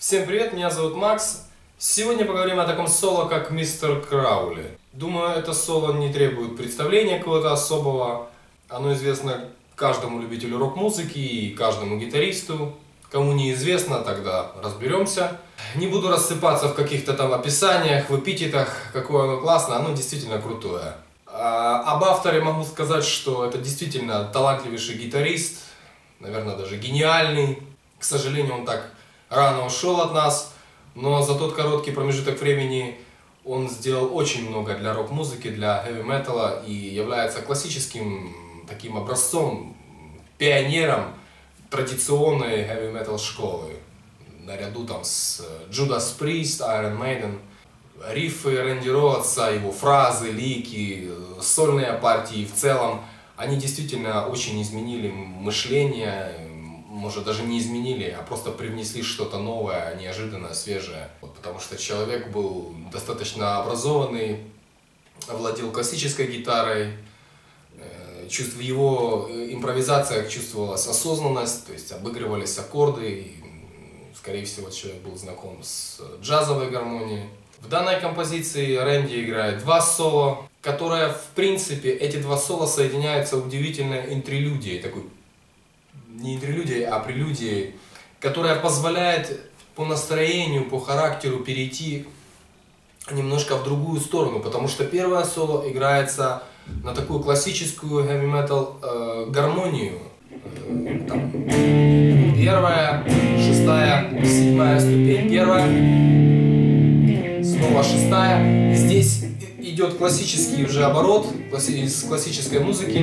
Всем привет, меня зовут Макс. Сегодня поговорим о таком соло, как Мистер Краули. Думаю, это соло не требует представления какого-то особого. Оно известно каждому любителю рок-музыки и каждому гитаристу. Кому неизвестно, тогда разберемся. Не буду рассыпаться в каких-то там описаниях, в эпитетах, какое оно классное, оно действительно крутое. Об авторе могу сказать, что это действительно талантливейший гитарист, наверное, даже гениальный. К сожалению, он так рано ушел от нас, но за тот короткий промежуток времени он сделал очень много для рок-музыки, для хэви-металла и является классическим таким образцом, пионером традиционной хэви-метал школы. Наряду там с Judas Priest, Iron Maiden. Рифы Рэнди Роудса, его фразы, лики, сольные партии в целом, они действительно очень изменили мышление, может даже не изменили, а просто привнесли что-то новое, неожиданное, свежее. Потому что человек был достаточно образованный, владел классической гитарой, в его импровизациях чувствовалась осознанность, то есть обыгрывались аккорды, и, скорее всего, человек был знаком с джазовой гармонией. В данной композиции Рэнди играет два соло, которые, в принципе, эти два соло соединяются удивительной интерлюдией, такой, не интерлюдией, а прелюдией, которая позволяет по настроению, по характеру перейти немножко в другую сторону, потому что первое соло играется на такую классическую heavy-metal гармонию. Там, первая, шестая, седьмая ступень, первая, снова шестая. Здесь идет классический уже оборот из классической музыки.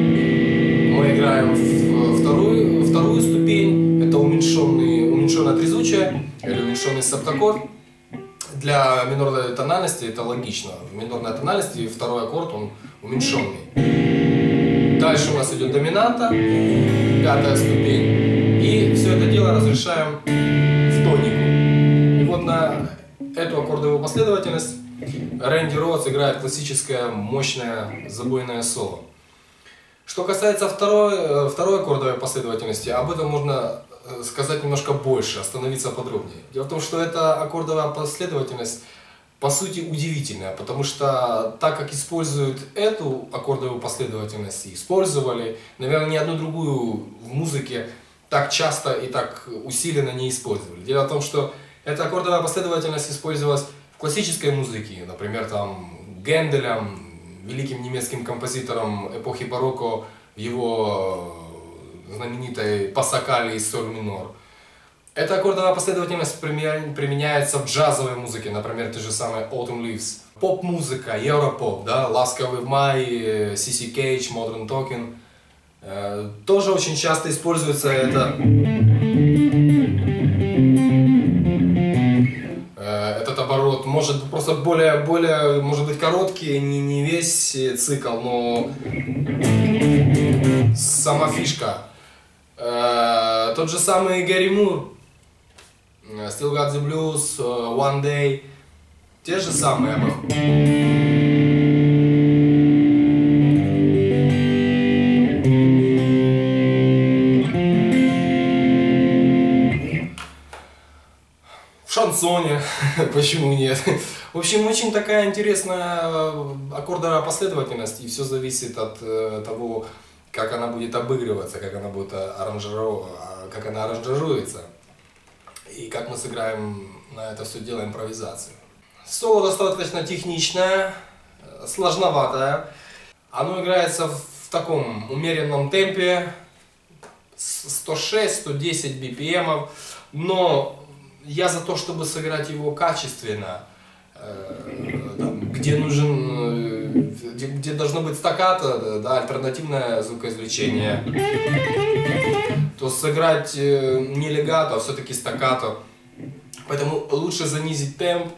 Мы играем вторую ступень, это уменьшенное трезучее или уменьшенный септаккорд. Для минорной тональности это логично. В минорной тональности второй аккорд он уменьшенный. Дальше у нас идет доминанта, пятая ступень. И все это дело разрешаем в тонику. И вот на эту аккордовую последовательность Рэнди Роудс играет классическое, мощное, забойное соло. Что касается второй аккордовой последовательности, об этом можно сказать немножко больше, остановиться подробнее. Дело в том, что эта аккордовая последовательность по сути удивительная, потому что так как используют эту аккордовую последовательность, и использовали, наверное, ни одну другую в музыке так часто и так усиленно не использовали. Дело в том, что эта аккордовая последовательность использовалась в классической музыке, например, там Генделем, великим немецким композитором эпохи барокко, в его знаменитой пассакалии соль минор. Эта аккордовая последовательность применяется в джазовой музыке, например, те же самые Autumn Leaves. Поп-музыка, европоп, да, «Ласковый май», C.C. Cage, Modern Talking. Тоже очень часто используется этот оборот. Может просто более может быть короткий, не весь цикл, но сама фишка. Тот же самый Гэри Мур, Still Got the Blues, One Day, те же самые. В шансоне, почему нет? В общем, очень такая интересная аккордовая последовательность, и все зависит от того, как она будет обыгрываться, как она аранжируется, и как мы сыграем на это все дело импровизацию. Соло достаточно техничное, сложноватое. Оно играется в таком умеренном темпе, 106-110 BPM, но я за то, чтобы сыграть его качественно, где должно быть стаккато, да, альтернативное звукоизвлечение, то сыграть не легато, а все-таки стаккато. Поэтому лучше занизить темп.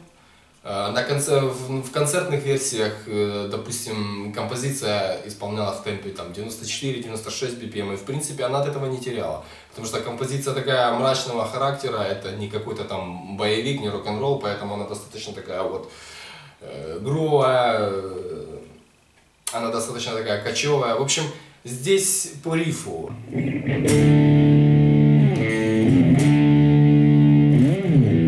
В концертных версиях, допустим, композиция исполнялась в темпе 94-96 BPM, и в принципе она от этого не теряла. Потому что композиция такая мрачного характера, это не какой-то там боевик, не рок-н-ролл, поэтому она достаточно такая вот грубая, она достаточно такая кочевая. В общем, здесь по рифу.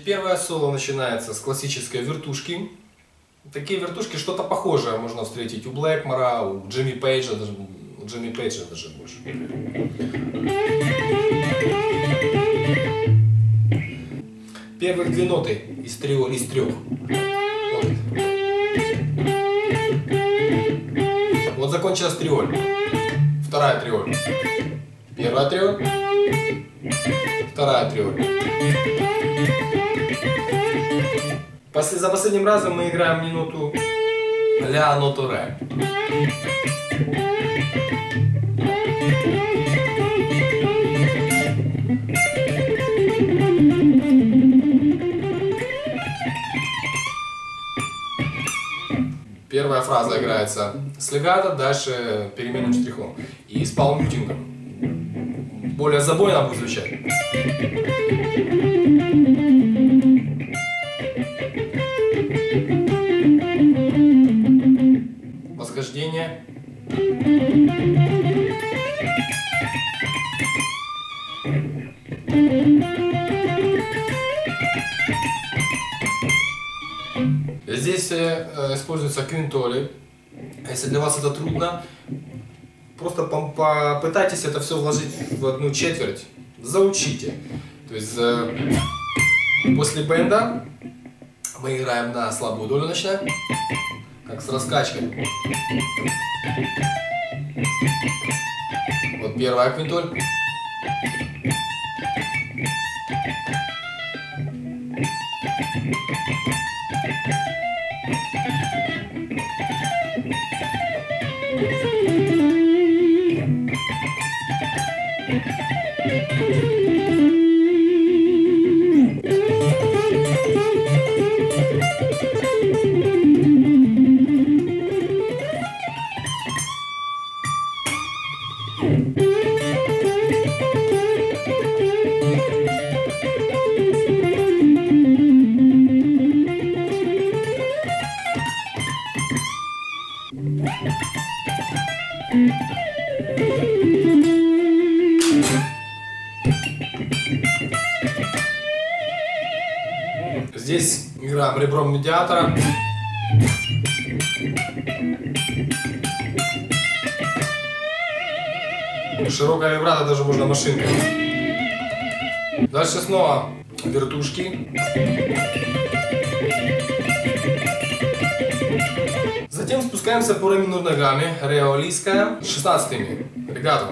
первое соло начинается с классической вертушки. Такие вертушки, что-то похожее можно встретить у Блэкмора, у Джимми Пейджа, даже больше. Первых две ноты из трех. Вот закончилась триоль. Вторая триоль. Первая триоль. Вторая триоль. За последним разом мы играем не ноту ля, а ноту ре. Первая фраза играется с легато, дальше переменным штрихом и с палм-мьютингом. Более забойно будет звучать. Восхождение. Здесь используются квинтоли. Если для вас это трудно, просто попытайтесь это все вложить в одну четверть, заучите. То есть после бенда мы играем на слабую долю, начинаем, как с раскачкой. Вот первая квинтоль. Здесь играем ребром медиатора. Широкая вибрато даже можно машинкой. Дальше снова вертушки. Затем спускаемся по ре минор ногами. Ре олийская. 16-ми. Легато.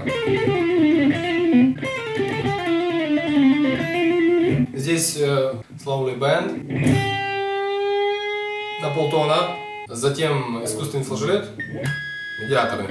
Здесь slowly bend. На полтона. Затем искусственный флажолет. Медиаторы.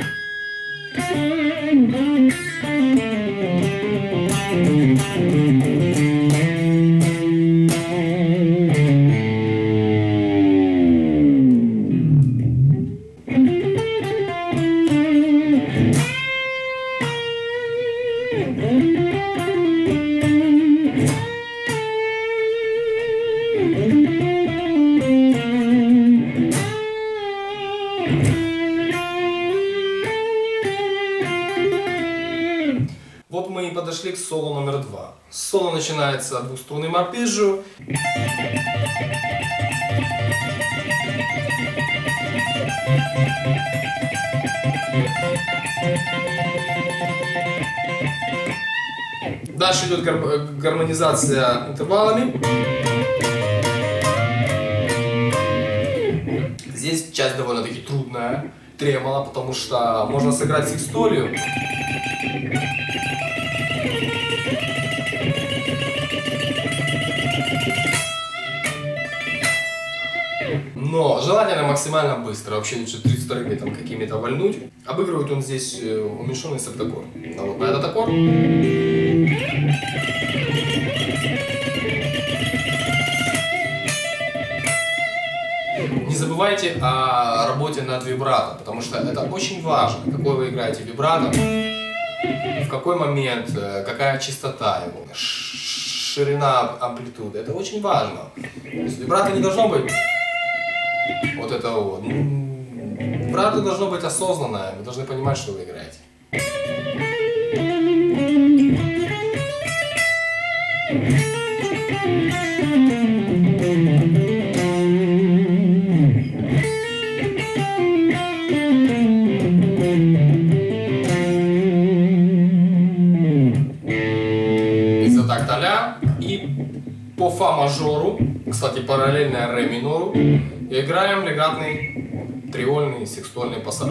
Вот мы и подошли к соло номер 2. Соло начинается двухструнным арпеджио. Дальше идет гармонизация интервалами. Здесь часть довольно-таки трудная, тремоло, потому что можно сыграть секстолью. Но желательно максимально быстро, вообще лучше 32 там какими-то вальнуть. Обыгрывает он здесь уменьшенный септаккорд. А вот на этот аккорд. Не забывайте о работе над вибрато, потому что это очень важно, какой вы играете вибрато, в какой момент, какая частота его, ширина амплитуды. Это очень важно. То есть вибрато не должно быть вот это вот. Вибрато должно быть осознанное, вы должны понимать, что вы играете. по фа мажору, кстати, параллельно ре минору, и играем легатный триольный секстольный пассаж.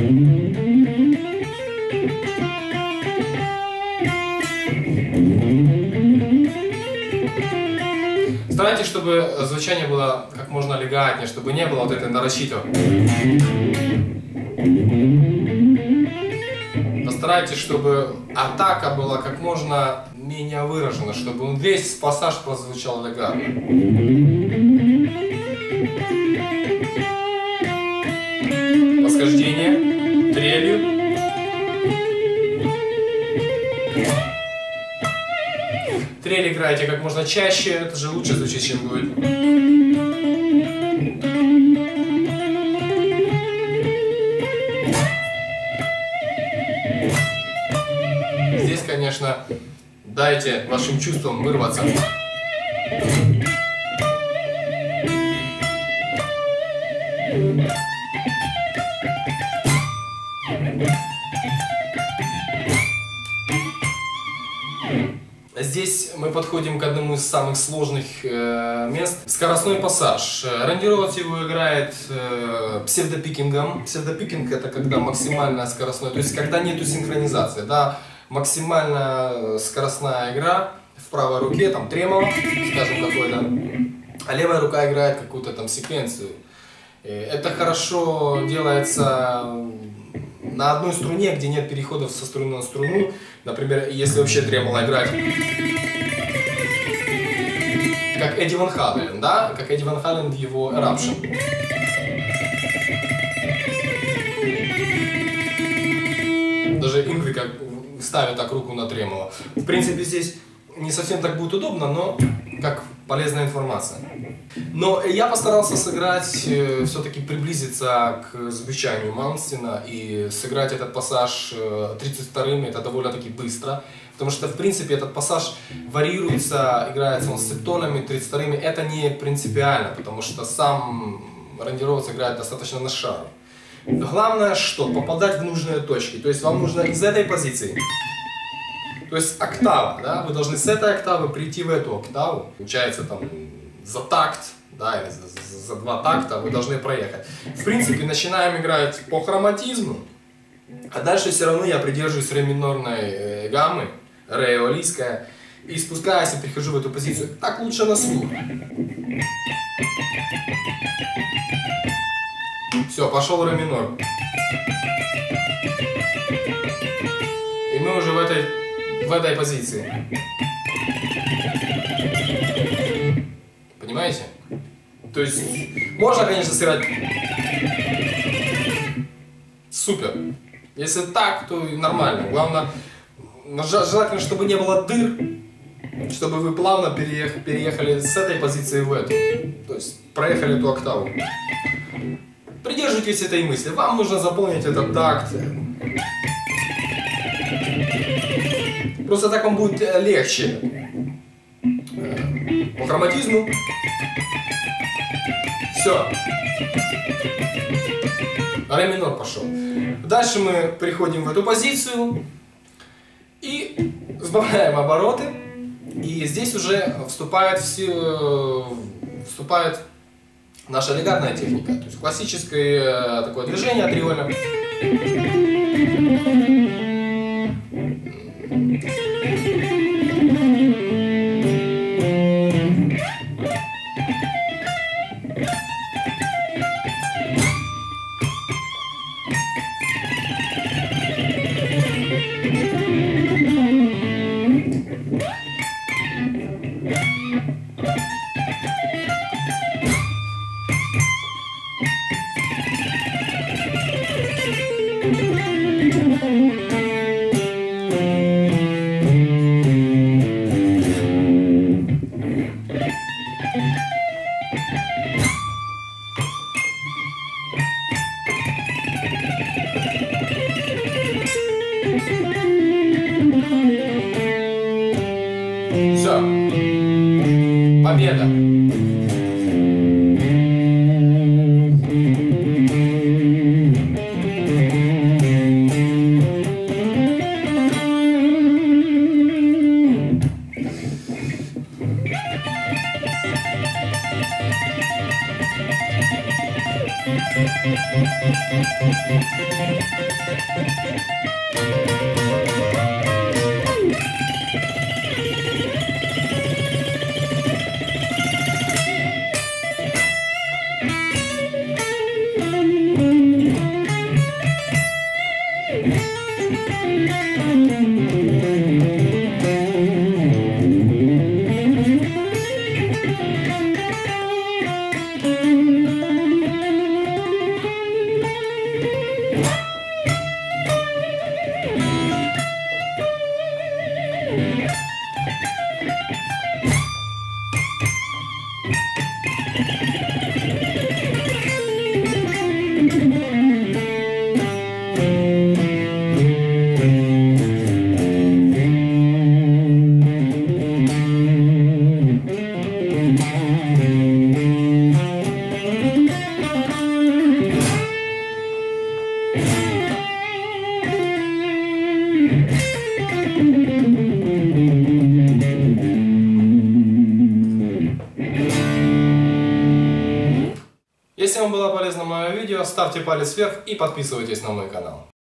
Старайтесь, чтобы звучание было как можно легатнее, чтобы не было вот этой нарочито. Постарайтесь, чтобы атака была как можно менее выражена, чтобы весь пассаж прозвучал легатно. Восхождение, трелью. Трель играйте как можно чаще, это же лучше звучит, чем будет. Здесь, конечно, дайте вашим чувствам вырваться. Здесь мы подходим к одному из самых сложных мест. Скоростной пассаж. Рандировать его играет псевдопикингом. Псевдопикинг — это когда максимально скоростной, то есть когда нету синхронизации, да, максимально скоростная игра в правой руке, там тремоло, скажем, какой-то, а левая рука играет какую-то там секвенцию. Это хорошо делается на одной струне, где нет переходов со струны на струну. Например, если вообще тремоло играть как Эдди Ван Хален, да? Как Эдди Ван Хален в его Eruption. Даже Ингви как ставит так руку на тремоло. В принципе, здесь не совсем так будет удобно, но как полезная информация. Но я постарался сыграть, все-таки приблизиться к звучанию Малмстена и сыграть этот пассаж 32-м, это довольно-таки быстро. Потому что, в принципе, этот пассаж варьируется, играется он с септонами, 32-ми. Это не принципиально, потому что сам рандировец играет достаточно на шару. Главное, что попадать в нужные точки. То есть вам нужно из этой позиции, то есть октава, да, вы должны с этой октавы прийти в эту октаву. Получается там за такт, да, или за два такта вы должны проехать. В принципе, начинаем играть по хроматизму, а дальше все равно я придерживаюсь ре минорной гаммы, ре эолийская, и спускаясь и прихожу в эту позицию. Так лучше на слух. Все, пошел ре минор. И мы уже в этой позиции. Понимаете? То есть, можно, конечно, сыграть супер. Если так, то нормально. Главное, желательно, чтобы не было дыр, чтобы вы плавно переехали с этой позиции в эту. То есть, проехали эту октаву. Придерживайтесь этой мысли. Вам нужно заполнить этот такт. Просто так вам будет легче. По хроматизму. Все. Ре минор пошел. Дальше мы переходим в эту позицию и сбавляем обороты. И здесь уже вступает наша легатная техника. То есть классическое такое движение триольное. Все. Победа. Если вам было полезно мое видео, ставьте палец вверх и подписывайтесь на мой канал.